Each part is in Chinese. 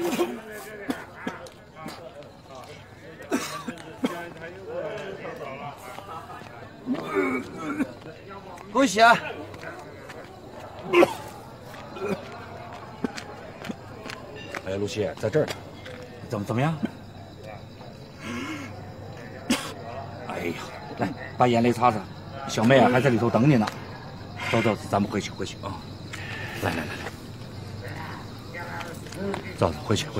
恭喜啊！ 哎，露西，在这儿呢。 怎么样？哎呀，来，把眼泪擦擦。小妹啊，还在里头等你呢。走，咱们回去啊！来，走，回去。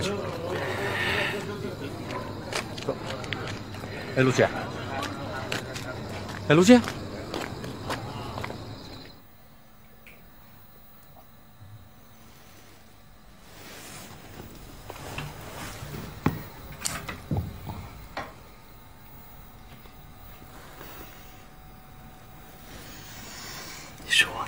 走。哎，露西。 是我的。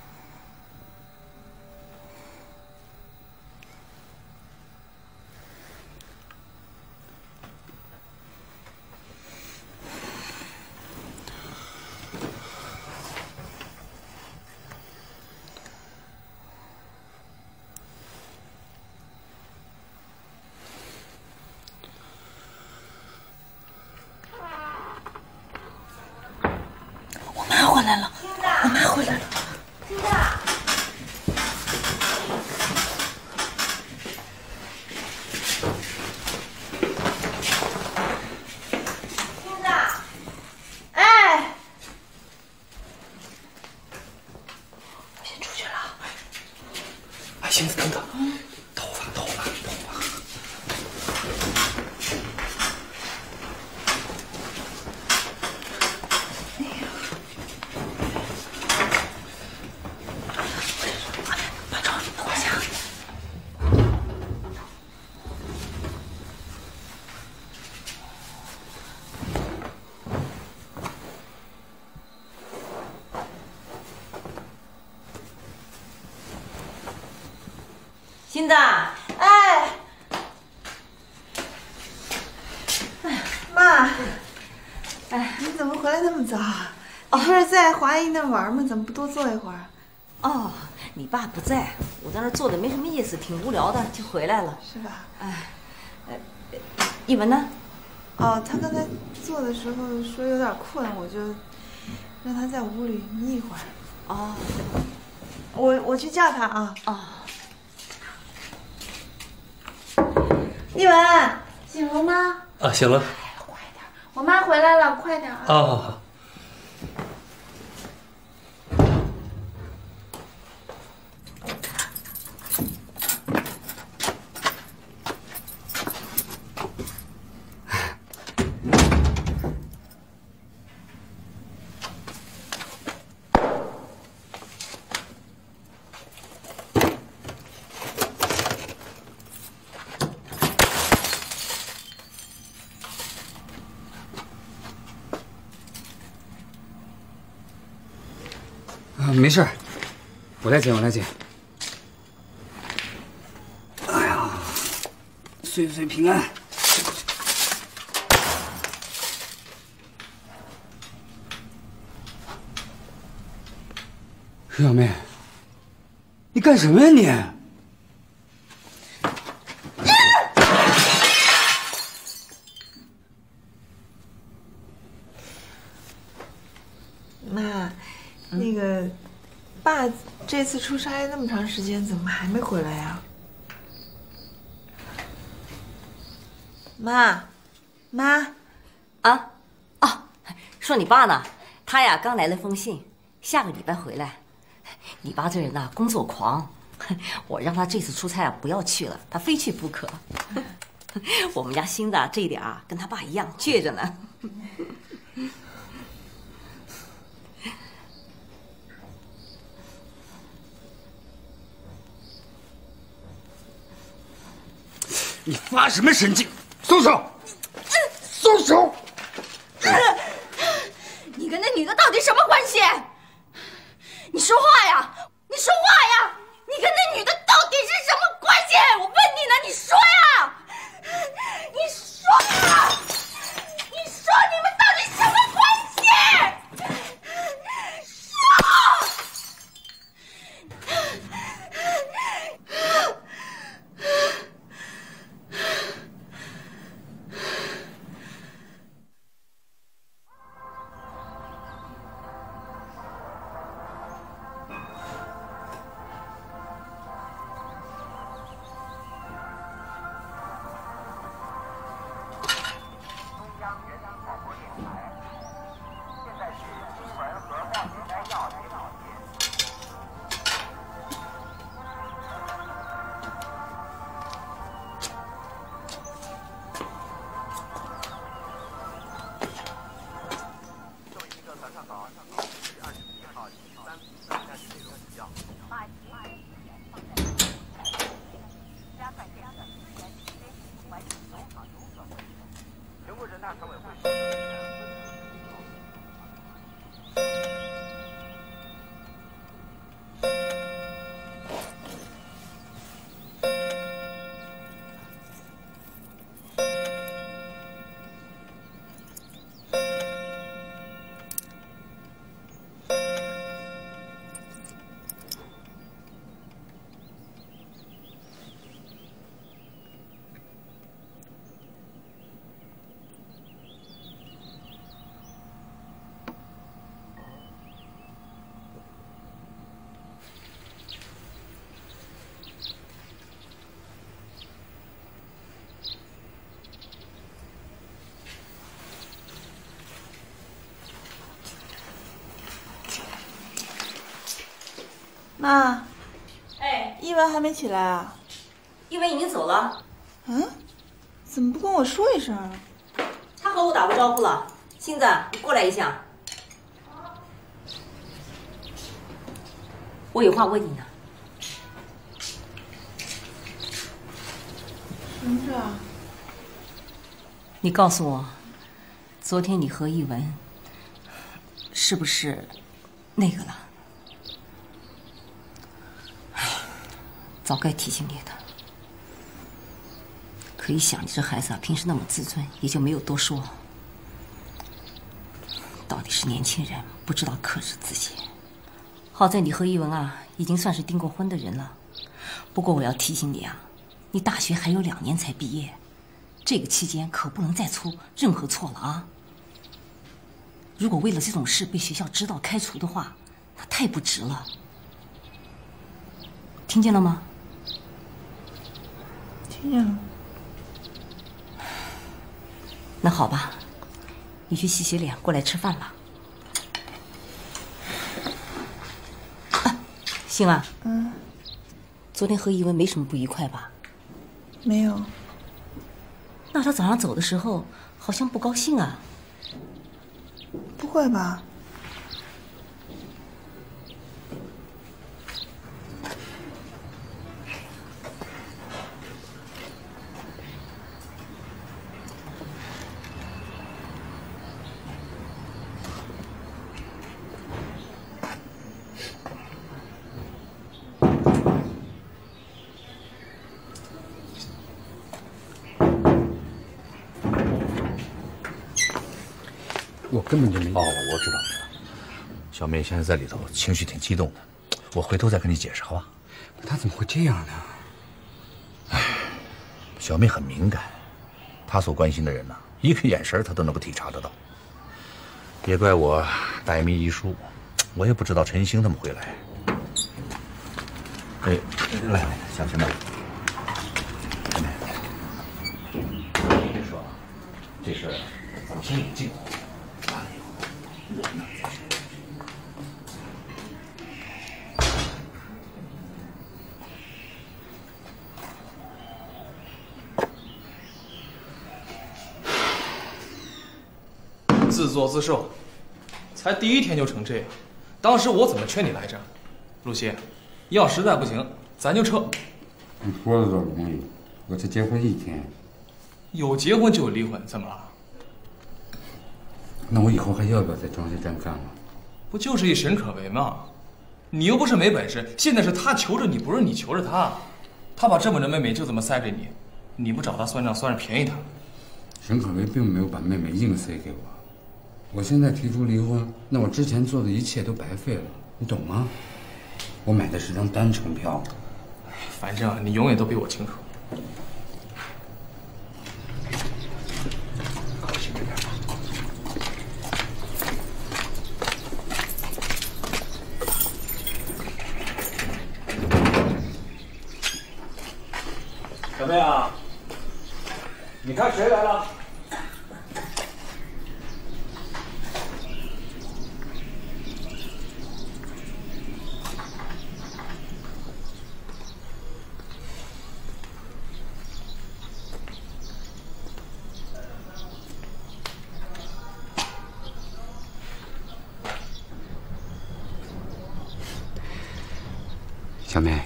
我妈回来了。 现在。 星子，等等，头发。把窗给我下。 新的， 妈，你怎么回来那么早？你不是在华姨那玩吗？怎么不多坐一会儿？ 哦，你爸不在，我在那坐着没什么意思，挺无聊的，就回来了。 是吧？ 一文呢？ 哦，他刚才坐的时候说有点困，我就让他在屋里眯一会儿。 哦， 我去叫他啊。 哦。 一文，醒了吗？ 啊，醒了。 快点，我妈回来了，快点啊！ 好。 没事，我来捡。哎呀，岁岁平安。小妹，你干什么呀你？ 妈，那个，爸这次出差那么长时间，怎么还没回来呀？妈， 说你爸呢？他呀刚来了封信，下个礼拜回来。你爸这人呐，工作狂，我让他这次出差啊不要去了，他非去不可。我们家新的这一点啊，跟他爸一样倔着呢。 你发什么神经？松手！松手！ 你跟那女的到底什么关系？你说话呀！你说话呀！你跟那女的到底是什么关系？我问你呢，你说呀！你说呀！你说你们到底什么关系？说！ 妈， 哎， 一文还没起来啊？ 一文已经走了。 嗯？怎么不跟我说一声啊？ 他和我打过招呼了。星子，你过来一下。我有话问你呢。 什么事啊？ 你告诉我，昨天你和一文是不是那个了？哎，早该提醒你的。可以想，你这孩子啊，平时那么自尊，也就没有多说。到底是年轻人，不知道克制自己。好在你和一文啊，已经算是订过婚的人了。不过我要提醒你啊，你大学还有2年才毕业，这个期间可不能再出任何错了啊！如果为了这种事被学校知道开除的话，那太不值了。听见了吗？ 听见了。 那好吧，你去洗洗脸，过来吃饭吧。啊，星啊，昨天和一文没什么不愉快吧？ 没有。 那他早上走的时候好像不高兴啊。 不会吧？ 我根本就没。 哦，我知道。小妹现在在里头，情绪挺激动的，我回头再跟你解释，好吧？ 他怎么会这样呢？ 哎，小妹很敏感，她所关心的人呢，一个眼神她都能够体察得到。也怪我待命一疏，我也不知道陈星他们会来。哎，来，小妹，小妹，我跟你说啊，这事儿咱们先冷静。 自作自受，才第1天就成这样，当时我怎么劝你来着？露西，要实在不行，咱就撤。 你说的倒容易，我才结婚1天。 有结婚就有离婚，怎么了？ 那我以后还要不要在装修站干了？ 不就是一沈可为吗？你又不是没本事，现在是他求着你，不是你求着他。他把这么的妹妹就这么塞给你，你不找他算账，算是便宜他。 沈可为并没有把妹妹硬塞给我。我现在提出离婚，那我之前做的一切都白费了，你懂吗？我买的是张单程票。 反正你永远都比我清楚。 高兴着点吧。 小妹啊，你看谁来了？ 小妹，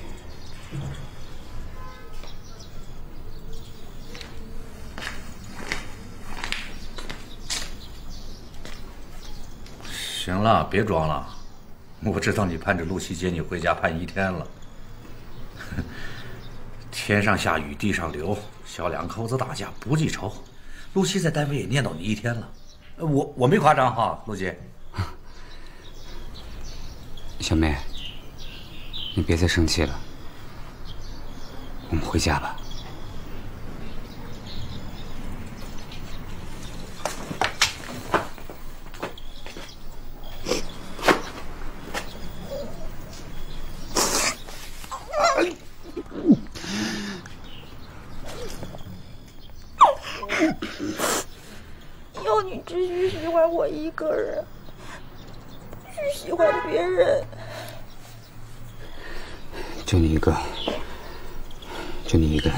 行了，别装了，我知道你盼着露西接你回家盼1天了。天上下雨地上流，小2口子打架不记仇。露西在单位也念叨你1天了，我没夸张哈，露西。 小妹，你别再生气了，我们回家吧。 要你只许喜欢我一个人，不许喜欢别人。 就你一个，就你一个人。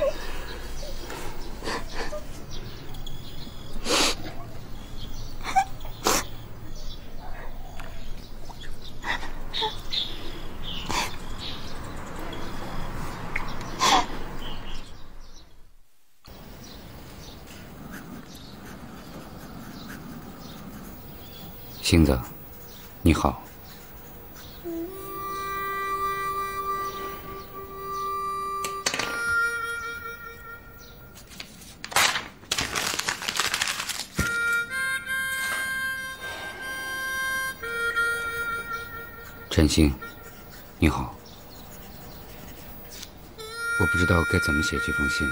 星子，你好。陈星，你好。我不知道该怎么写这封信。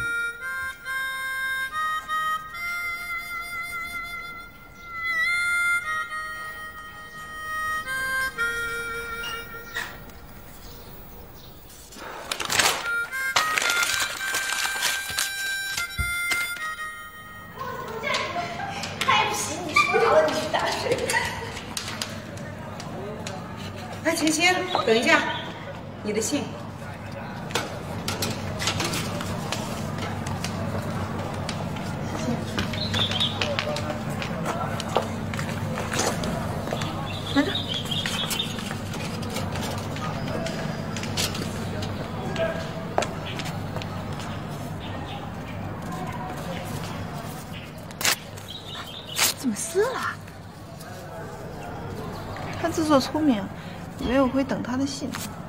太皮，你说好了你去打水。哎，晴晴，等一下，你的信。拿着。怎么撕了？他自作聪明。以为我会等他的信。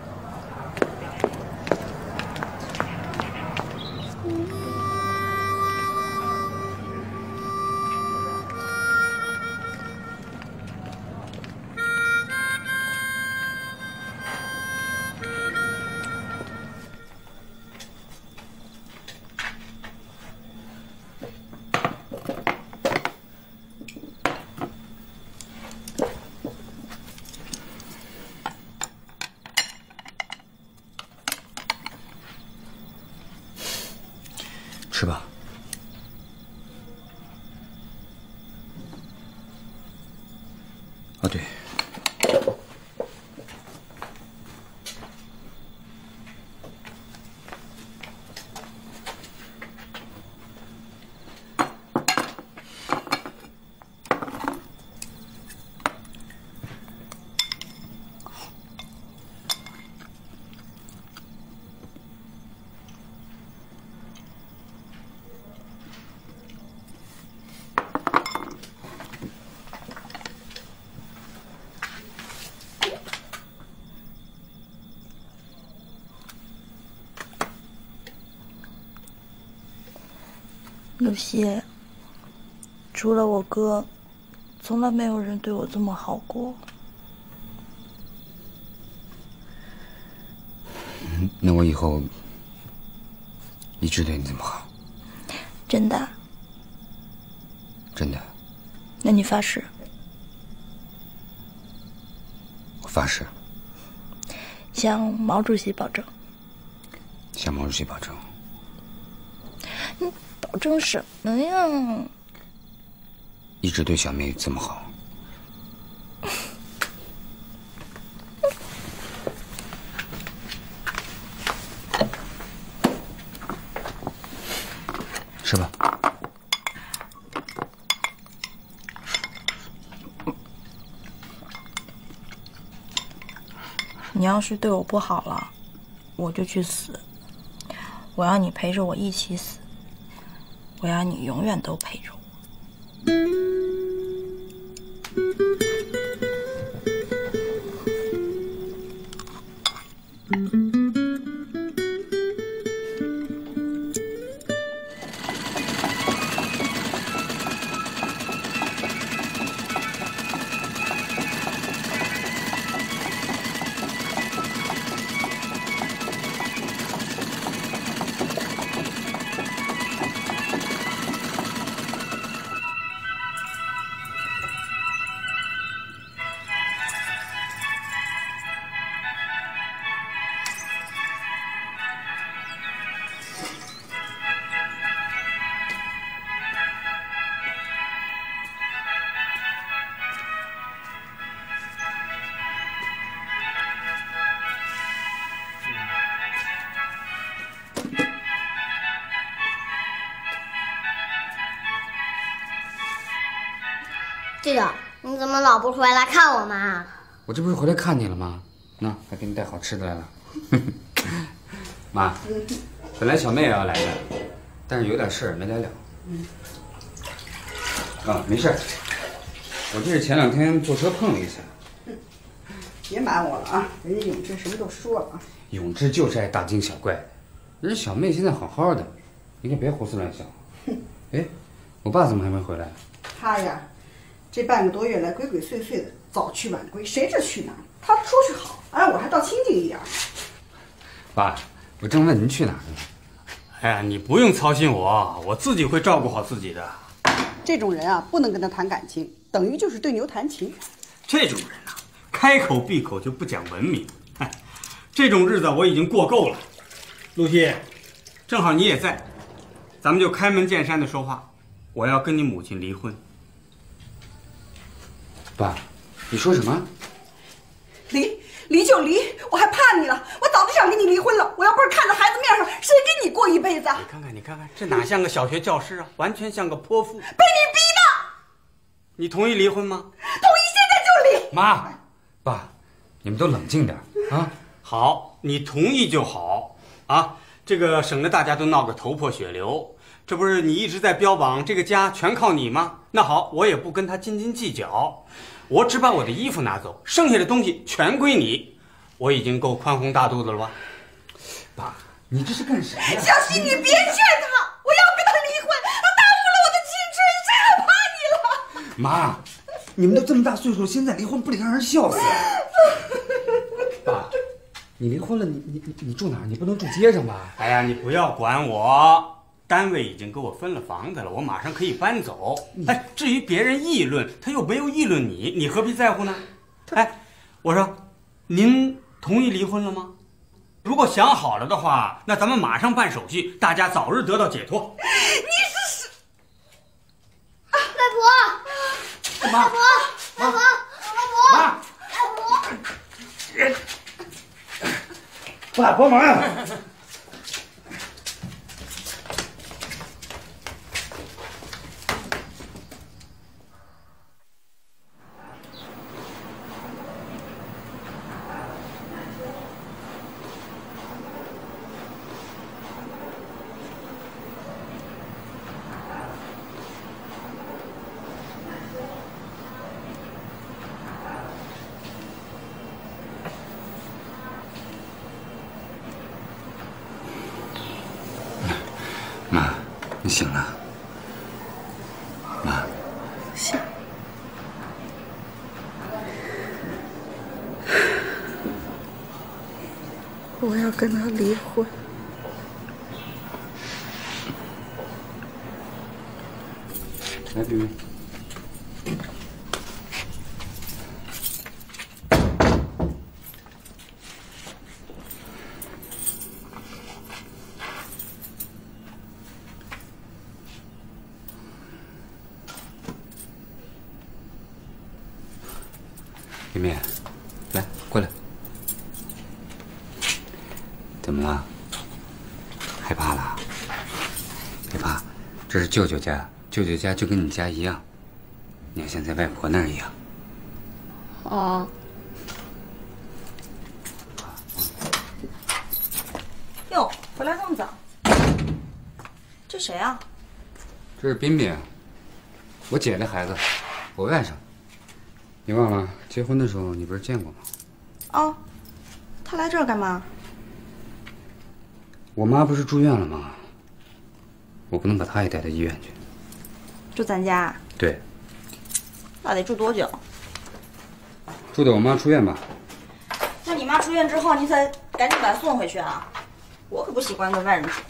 吃吧。哦，对， 露西，除了我哥，从来没有人对我这么好过。 那我以后一直对你这么好。 真的？ 真的。 那你发誓？ 我发誓。 向毛主席保证。 向毛主席保证。 保证什么呀？ 一直对小妹这么好。吃吧。 你要是对我不好了，我就去死。我要你陪着我一起死。我要你永远都陪着我。 舅舅，你怎么老不回来看我们啊？ 我这不是回来看你了吗？那还给你带好吃的来了。妈，本来小妹也要来的，但是有点事儿没来了。没事儿，我这是前2天坐车碰了一下。 别瞒我了啊！人家永志什么都说了啊。 永志就是爱大惊小怪的，人小妹现在好好的，你可别胡思乱想。哎，我爸怎么还没回来？ 他呀，这半个多月来鬼鬼祟祟的，早去晚归，谁知去哪儿？他出去好，哎，我还倒清静一点。 爸，我正问您去哪儿呢。 哎呀，你不用操心我，我自己会照顾好自己的。 这种人啊，不能跟他谈感情，等于就是对牛弹琴。 这种人啊，开口闭口就不讲文明。哎，这种日子我已经过够了。露西，正好你也在，咱们就开门见山的说话。我要跟你母亲离婚。 爸，你说什么？ 离就离，我还怕你了？我早就想跟你离婚了。我要不是看在孩子面上，谁跟你过一辈子啊？ 你看看，这哪像个小学教师啊，完全像个泼妇。被你逼的。 你同意离婚吗？ 同意，现在就离。 妈，爸，你们都冷静点啊！ 好，你同意就好啊，这个省得大家都闹个头破血流。这不是你一直在标榜这个家全靠你吗？那好，我也不跟他斤斤计较，我只把我的衣服拿走，剩下的东西全归你。我已经够宽宏大度的了吧？ 爸，你这是干什么呀？ 小希，你别劝他，我要跟他离婚，他耽误了我的青春，真害怕你了。 妈，你们都这么大岁数，现在离婚不得让人笑死？爸，你离婚了，你住哪儿？你不能住街上吧？ 哎呀，你不要管我，单位已经给我分了房子了，我马上可以搬走。哎，至于别人议论，他又没有议论你，你何必在乎呢？哎，我说，您同意离婚了吗？如果想好了的话，那咱们马上办手续，大家早日得到解脱。 你是外婆，外婆，外婆，外婆， 爸，帮忙啊！妈，你醒了。妈， 醒。我要跟他离婚。 来，冰冰。冰冰，来，过来。怎么了？害怕了？别怕，这是舅舅家，舅舅家就跟你家一样，你要像在外婆那儿一样。 哦。哟，回来这么早？这谁啊？ 这是彬彬，我姐的孩子，我外甥。你忘了结婚的时候你不是见过吗？ 哦，他来这儿干嘛？ 我妈不是住院了吗？我不能把她也带到医院去。 住咱家？ 对。 那得住多久？ 住到我妈出院吧。 那你妈出院之后，你才赶紧把她送回去啊？我可不习惯跟外人住。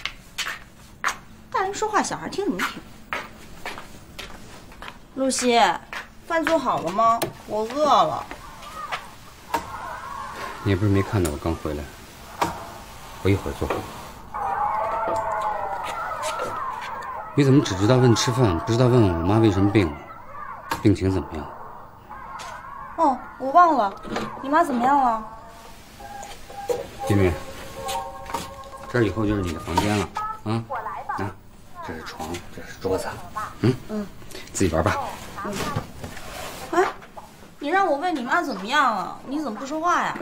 大人说话，小孩听什么听？露西，饭做好了吗？我饿了。 你不是没看到我刚回来？我一会儿做好。你怎么只知道问吃饭，不知道问问我妈为什么病了？病情怎么样？ 哦，我忘了，你妈怎么样了？ 彬彬，这儿以后就是你的房间了啊！啊，这是床，这是桌子，自己玩吧。 哎，你让我问你妈怎么样了，你怎么不说话呀？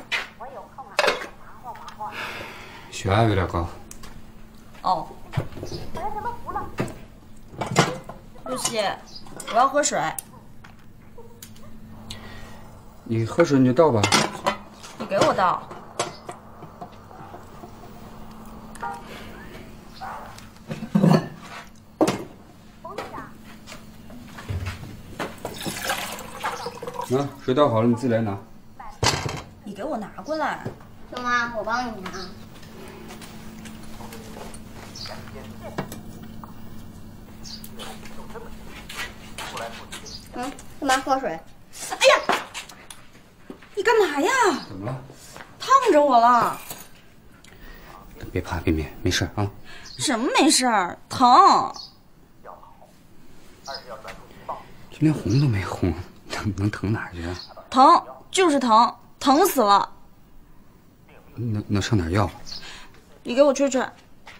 血压有点高。 哦。露西，我要喝水。 你喝水你就倒吧。 你给我倒。 啊，水倒好了，你自己来拿。 你给我拿过来。 舅妈，我帮你拿。干嘛喝水？ 哎呀，你干嘛呀？ 怎么了？ 烫着我了。 别怕，冰冰，没事啊。 什么没事儿？疼。 这连红都没红，能疼哪儿去啊？ 疼就是疼，疼死了。 那上点药。 你给我吹吹。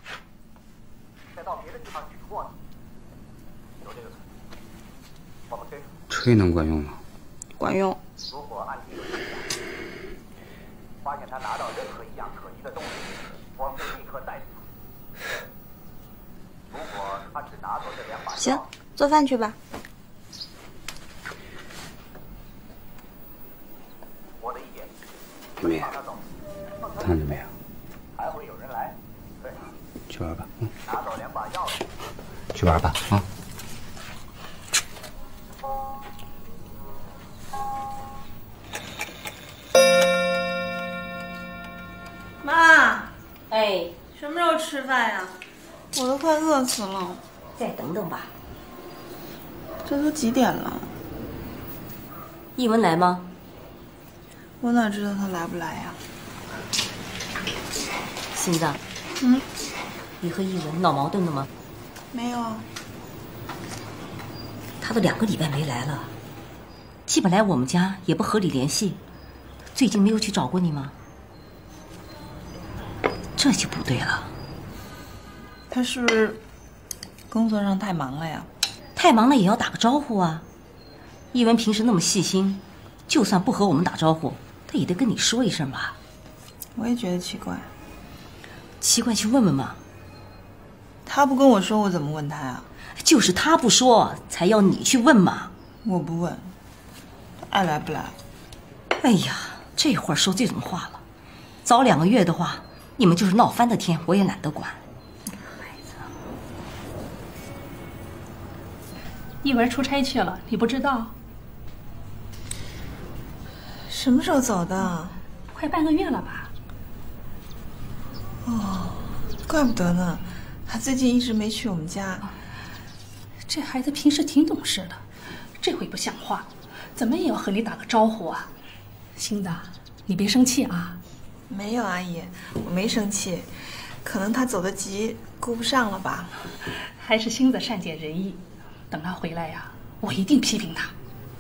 吹能管用吗？ 管用。 如果按计划发现他拿到任何一样可疑的东西，我们会立刻逮捕他。如果他只拿走这2把， 行，做饭去吧。 我的意见， 冰冰，烫着没有？ 还会有人来。对， 去玩吧。 拿走2把钥匙。 去玩吧啊。 妈， 哎， 什么时候吃饭呀？我都快饿死了。 再等等吧。 这都几点了？ 一文来吗？ 我哪知道他来不来呀？ 心子，你和一文闹矛盾了吗？ 没有啊。 他都2个礼拜没来了，既不来我们家，也不和你联系，最近没有去找过你吗？这就不对了。 他是不是工作上太忙了呀？ 太忙了也要打个招呼啊。一文平时那么细心，就算不和我们打招呼，他也得跟你说一声吧。 我也觉得奇怪。 奇怪去问问嘛。 他不跟我说，我怎么问他呀？ 就是他不说，才要你去问嘛。 我不问，爱来不来。 哎呀，这会儿说这种话了，早2个月的话，你们就是闹翻的天，我也懒得管。 一文出差去了，你不知道？ 什么时候走的？ 快半个月了吧？ 哦，怪不得呢，他最近一直没去我们家。 这孩子平时挺懂事的，这回不像话，怎么也要和你打个招呼啊？星子，你别生气啊。 没有，阿姨，我没生气，可能他走得急，顾不上了吧。 还是星子善解人意，等他回来呀，我一定批评他。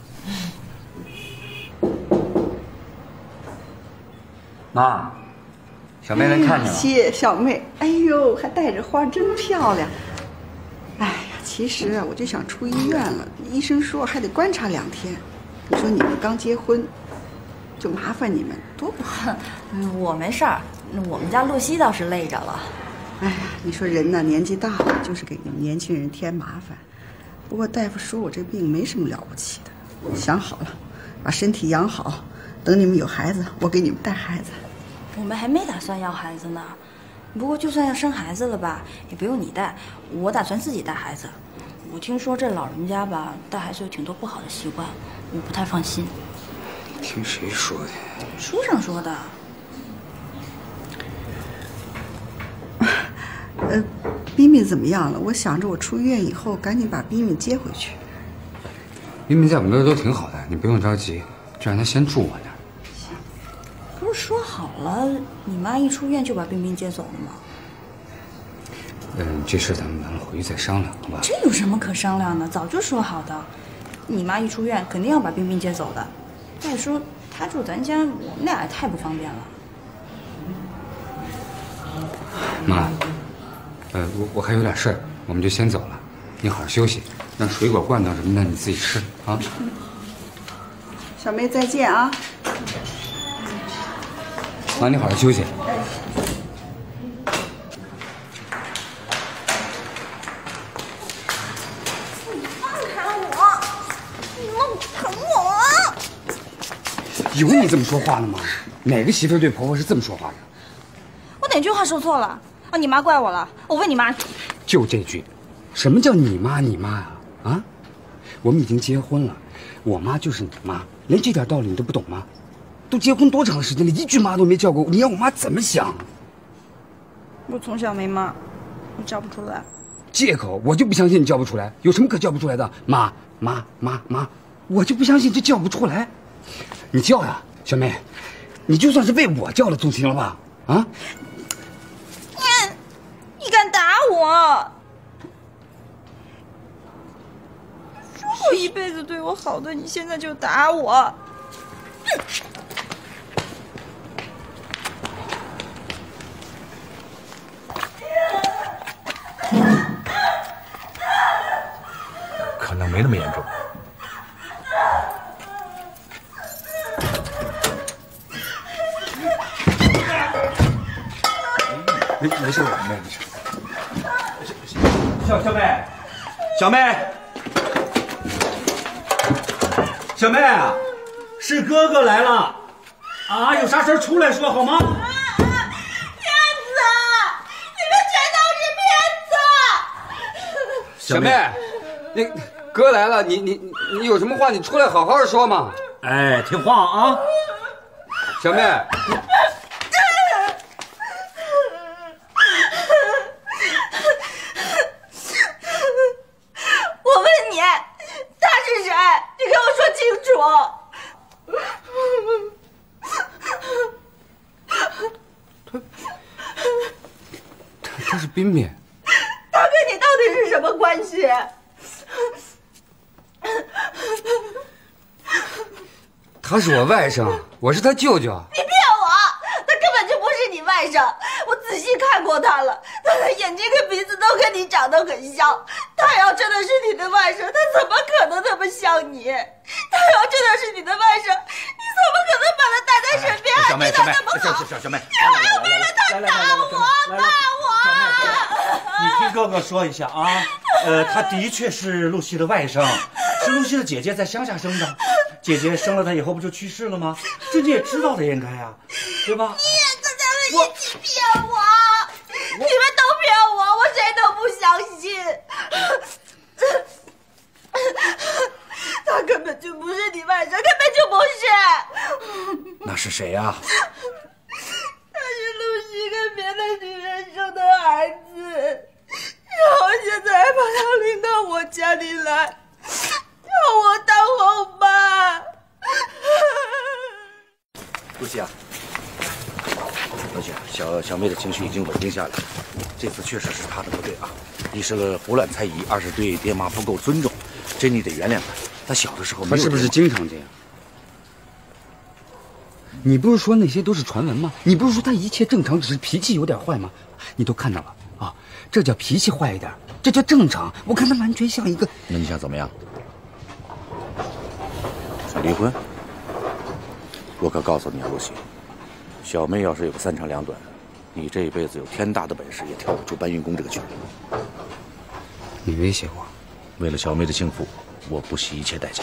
妈，小妹来看你了。 谢小妹，哎呦，还带着花，真漂亮。哎呀，其实啊，我就想出医院了，医生说还得观察2天。你说你们刚结婚，就麻烦你们，多不好。 我没事儿，我们家露西倒是累着了。 哎呀，你说人呢，年纪大了，就是给你们年轻人添麻烦。不过大夫说我这病没什么了不起的，想好了，把身体养好，等你们有孩子，我给你们带孩子。 我们还没打算要孩子呢，不过就算要生孩子了吧，也不用你带，我打算自己带孩子。我听说这老人家吧，带孩子有挺多不好的习惯，我不太放心。 听谁说的？ 书上说的。 冰冰怎么样了？我想着我出医院以后赶紧把冰冰接回去。 冰冰在我们这儿都挺好的，你不用着急，就让她先住我那儿。 不是说好了，你妈一出院就把冰冰接走了吗？ 这事咱们回去再商量，好吧？ 这有什么可商量的？早就说好的，你妈一出院肯定要把冰冰接走的。再说她住咱家，我们俩也太不方便了。 妈，我还有点事儿，我们就先走了，你好好休息。 那水果罐头什么的你自己吃啊。 小妹再见啊！ 妈，你好好休息。有你这么说话的吗？哪个媳妇对婆婆是这么说话的？ 我哪句话说错了？啊，你妈怪我了？我问你妈。 就这句，什么叫你妈你妈呀？啊，我们已经结婚了，我妈就是你妈，连这点道理你都不懂吗？都结婚多长时间了，一句妈都没叫过，你让我妈怎么想？ 我从小没妈，我叫不出来。 借口，我就不相信你叫不出来，有什么可叫不出来的？妈，我就不相信这叫不出来。你叫呀，小妹，你就算是为我叫了，总行了吧？啊！ 你敢打我？说过一辈子对我好的，你现在就打我。 可能没那么严重。没事，没事。 小妹啊，是哥哥来了，啊，有啥事出来说好吗？ 骗子！你们全都是骗子！ 小妹，那哥来了，你有什么话你出来好好的说嘛。 哎，听话啊， 小妹。 我问你，他是谁？你给我说清楚。 他是彬彬。 他跟你到底是什么关系？ 他是我外甥，我是他舅舅。 你骗我！他根本就不是你外甥，我仔细看过他了，他的眼睛跟鼻子都跟你长得很像。他要真的是你的外甥，他怎么可能那么像你？他要真的是你的外甥，你怎么可能把他带在身边，还对他那么好？ 小妹， 你还要为了他打我、骂我？ 你听哥哥说一下啊，他的确是露西的外甥，是露西的姐姐在乡下生的。姐姐生了他以后不就去世了吗？这你也知道的，应该呀，对吧？ 你也跟他们一起骗我，你们都骗我，我谁都不相信。他根本就不是你外甥，根本就不是。 那是谁呀？ 他是露西跟别的女人生的儿子，然后现在还把他领到我家里来，要我当后妈。 露西啊，小妹的情绪已经稳定下来，这次确实是她的不对啊，一是个胡乱猜疑，二是对爹妈不够尊重，这你得原谅她。她小的时候没有， 她是不是经常这样？你不是说那些都是传闻吗？你不是说她一切正常，只是脾气有点坏吗？你都看到了啊，这叫脾气坏一点，这叫正常。我看她完全像一个…… 那你想怎么样？想离婚？我可告诉你啊，露西，小妹要是有个三长两短，你这一辈子有天大的本事也跳不出搬运工这个圈。 你威胁我？ 为了小妹的幸福，我不惜一切代价。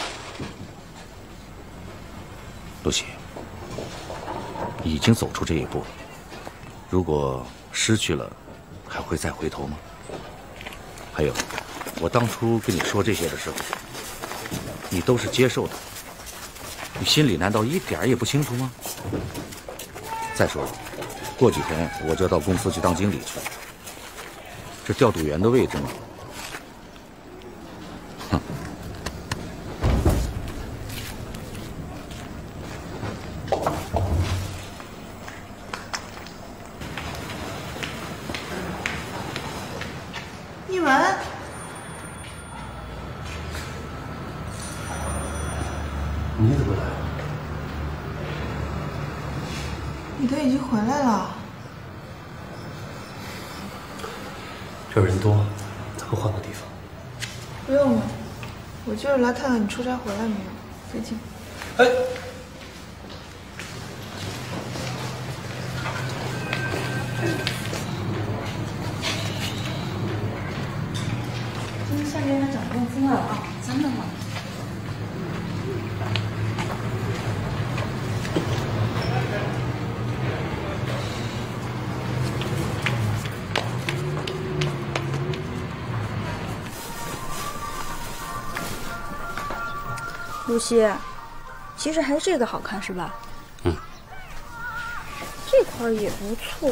露西，已经走出这一步，如果失去了，还会再回头吗？还有，我当初跟你说这些的时候，你都是接受的。你心里难道一点也不清楚吗？再说了，过几天我就要到公司去当经理去，这调度员的位置嘛，哼。 一文， 你怎么来？ 你都已经回来了。 这儿人多，咱们换个地方。 不用了， 我就是来看看你出差回来没有。再见。 哎， 今天下个月还涨工资了啊？真的吗？露西，其实还是这个好看，是吧？ 嗯。 这块也不错，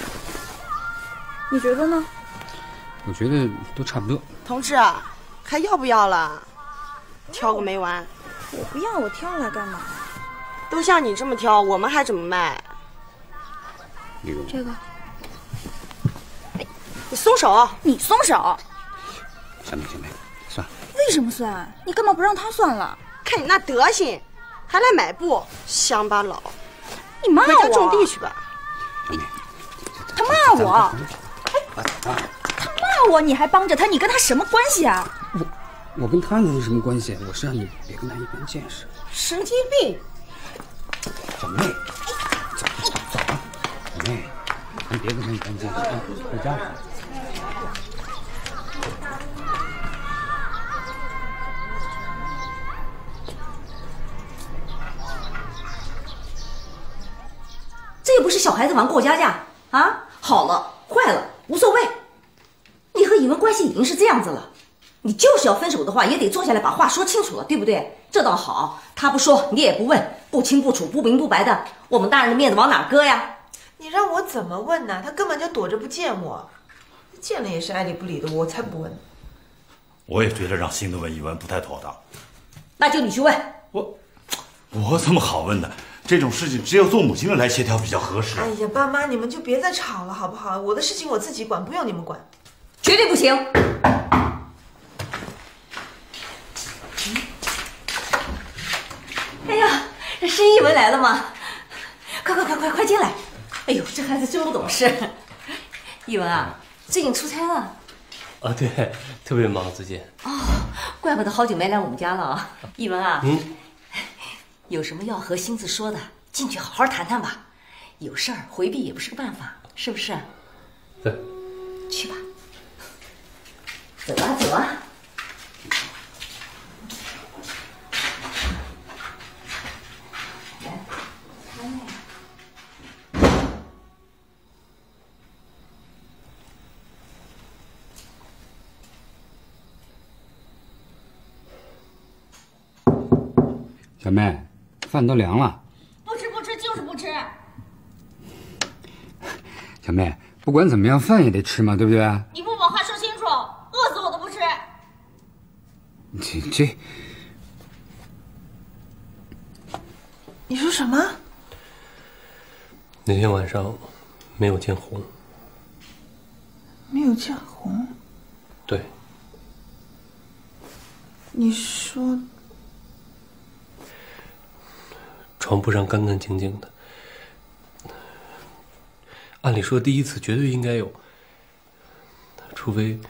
你觉得呢？ 我觉得都差不多。 同志，还要不要了？挑个没完。 我不要，我挑来干嘛？ 都像你这么挑，我们还怎么卖？ 这个。 你松手！ 你松手！ 小妹，算了。 为什么算？你干嘛不让他算了？ 看你那德行，还来买布，乡巴佬！ 你骂我！ 回家种地去吧。 他骂我！他骂我，你还帮着他，你跟他什么关系啊？ 我跟他能有什么关系？我是让你别跟他一般见识。 神经病！ 小妹，走了。小妹，咱别跟他一般见识，回家去。 这又不是小孩子玩过家家啊！好了，坏了，无所谓。你和以文关系已经是这样子了，你就是要分手的话，也得坐下来把话说清楚了，对不对？这倒好，他不说，你也不问，不清不楚，不明不白的，我们大人的面子往哪搁呀？ 你让我怎么问呢？他根本就躲着不见我，见了也是爱理不理的，我才不问。 我也觉得让新的问一问不太妥当。 那就你去问。 我怎么好问的？这种事情只有做母亲的来协调比较合适。 哎呀，爸妈，你们就别再吵了，好不好？我的事情我自己管，不用你们管。 绝对不行！哎呀，是一文来了吗？快进来！哎呦，这孩子真不懂事。一文啊，最近出差了？ 啊，对，特别忙最近。 哦，怪不得好久没来我们家了啊。一文啊，有什么要和星子说的，进去好好谈谈吧。有事儿回避也不是个办法，是不是？ 对。 去吧。走啊！ 小妹，饭都凉了。 不吃就是不吃。 小妹，不管怎么样，饭也得吃嘛，对不对？ 你不把话说清楚，饿死我都不吃。 这， 你说什么？ 那天晚上没有见红。 没有见红？ 对。 你说？ 床铺上干干净净的，按理说第一次绝对应该有，除非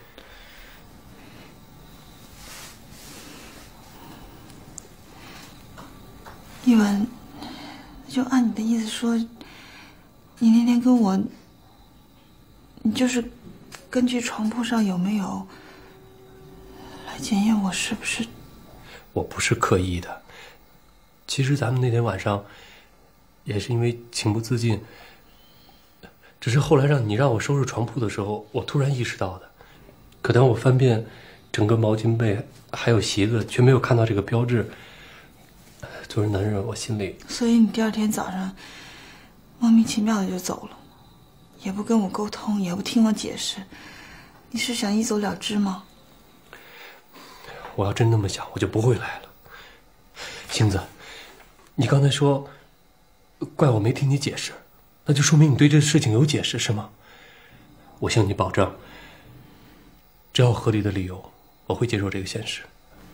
一文，就按你的意思说，你那天跟我，你就是根据床铺上有没有来检验我是不是？ 我不是刻意的。其实咱们那天晚上，也是因为情不自禁。只是后来你让我收拾床铺的时候，我突然意识到的。可当我翻遍整个毛巾被还有席子，却没有看到这个标志。作为男人，我心里…… 所以你第二天早上莫名其妙的就走了，也不跟我沟通，也不听我解释，你是想一走了之吗？ 我要真那么想，我就不会来了。星子。你刚才说，怪我没听你解释，那就说明你对这事情有解释，是吗？我向你保证，只要有合理的理由，我会接受这个现实。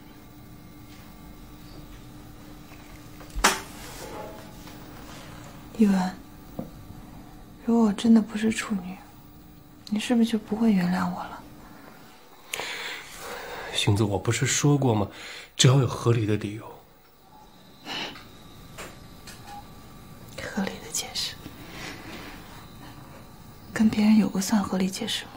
一文，如果我真的不是处女，你是不是就不会原谅我了？ 星子，我不是说过吗？只要有合理的理由。 合理的解释，跟别人有过算合理解释吗？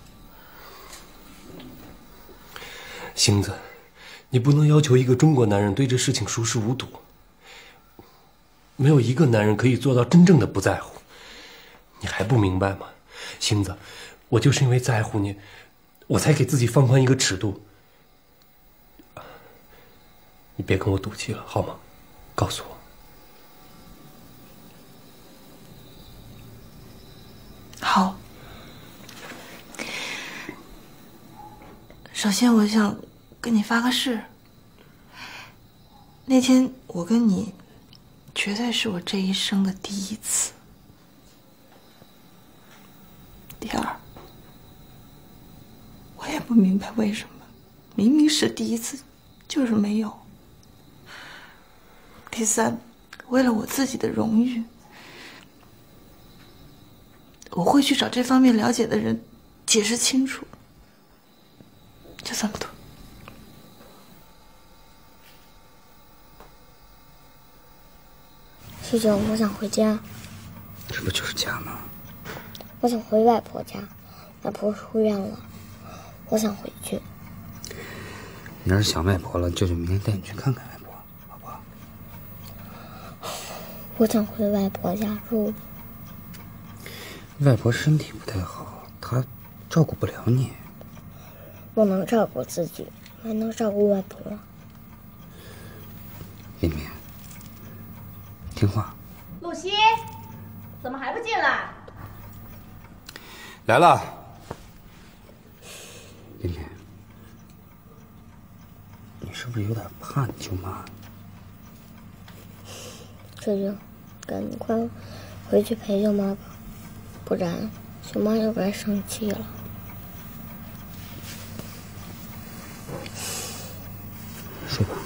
星子，你不能要求一个中国男人对这事情熟视无睹。没有一个男人可以做到真正的不在乎。你还不明白吗？星子，我就是因为在乎你，我才给自己放宽一个尺度。你别跟我赌气了，好吗？告诉我。 好。首先，我想跟你发个誓。那天我跟你，绝对是我这一生的第一次。第二，我也不明白为什么，明明是第一次，就是没有。第三，为了我自己的荣誉，我会去找这方面了解的人解释清楚。就这么多。 舅舅，我想回家。 这不就是家吗？ 我想回外婆家，外婆出院了，我想回去。 你要是想外婆了，舅舅明天带你去看看外婆，好不好？ 我想回外婆家住。 外婆身体不太好，她照顾不了你。 我能照顾自己，还能照顾外婆。 敏敏，听话。 露西，怎么还不进来？ 来了。敏敏，你是不是有点怕你舅妈？ 舅舅，赶快回去陪舅妈吧，不然舅妈又该生气了。 睡吧。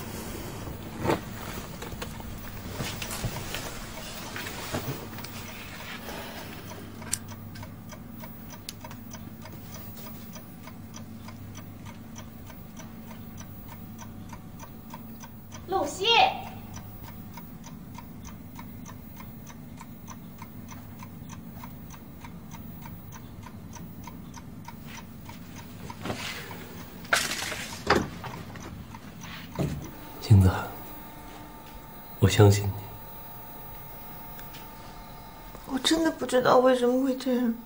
露西， 星子，我相信你。 我真的不知道为什么会这样，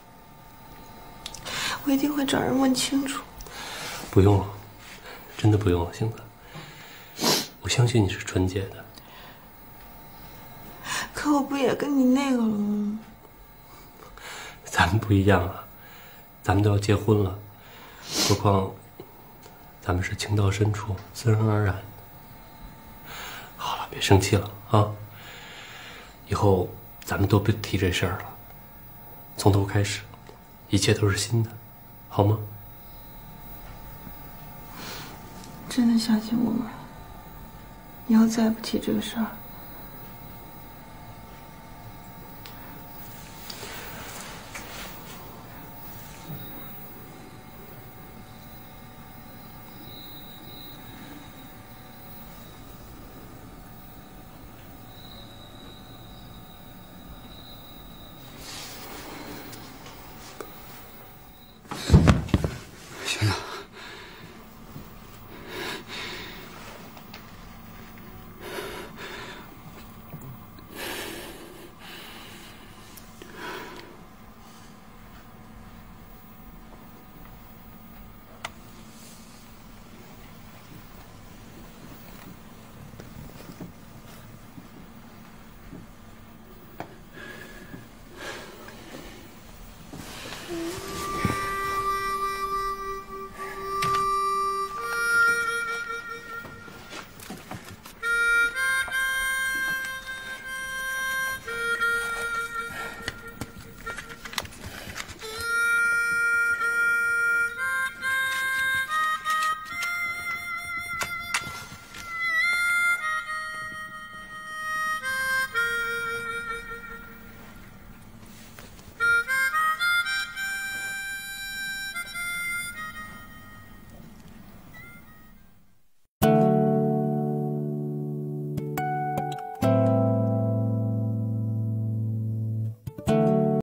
我一定会找人问清楚。 不用了，真的不用了，星子。我相信你是纯洁的。 可我不也跟你那个了吗？ 咱们不一样啊，咱们都要结婚了，何况咱们是情到深处自然而然的。好了，别生气了啊！以后咱们都别提这事儿了，从头开始，一切都是新的，好吗？ 真的相信我吗？以后再也不提这个事儿。